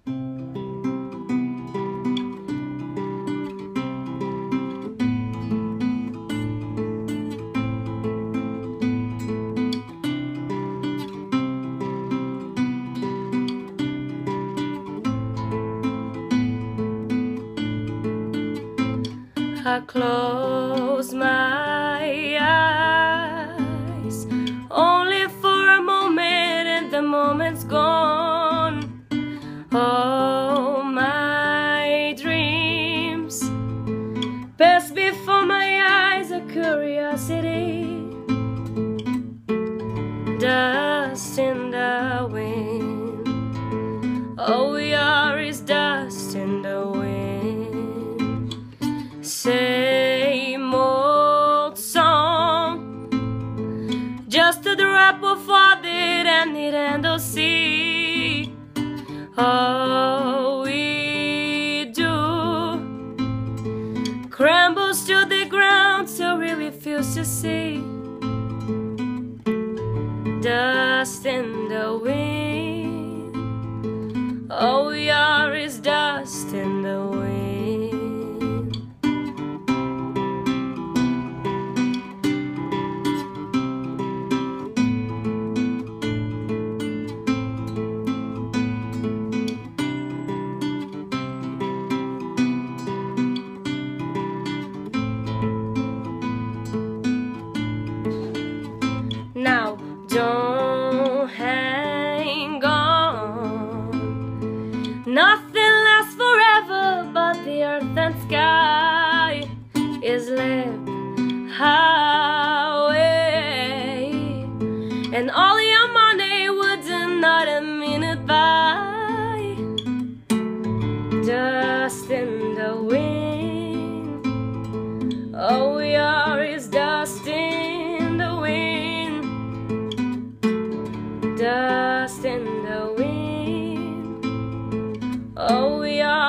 I close my eyes only for a moment, and the moment's gone. All my dreams pass before my eyes, a curiosity, dust in the wind. All we are is dust in the wind. Same old song, just a drop of water and it and the sea. All we do crumbles to the ground, so we refuse to see. Dust in the wind, all we are is dust in the wind. Now don't hang on, nothing lasts forever, but the earth and sky is left highway, and all your money would not a minute by. Dust in the wind, all we are is dust in the wind. Dust in the wind, all we are